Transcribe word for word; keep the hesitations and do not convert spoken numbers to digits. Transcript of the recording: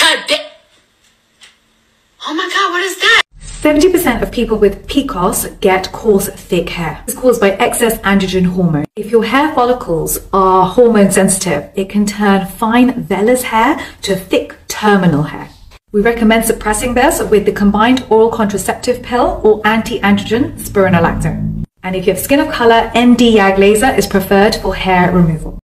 God damn. Oh my God, what is that? seventy percent of people with P C O S get coarse, thick hair. It's caused by excess androgen hormone. If your hair follicles are hormone sensitive, it can turn fine vellus hair to thick terminal hair. We recommend suppressing this with the combined oral contraceptive pill or anti-androgen spironolactone. And if you have skin of color, M D YAG laser is preferred for hair removal.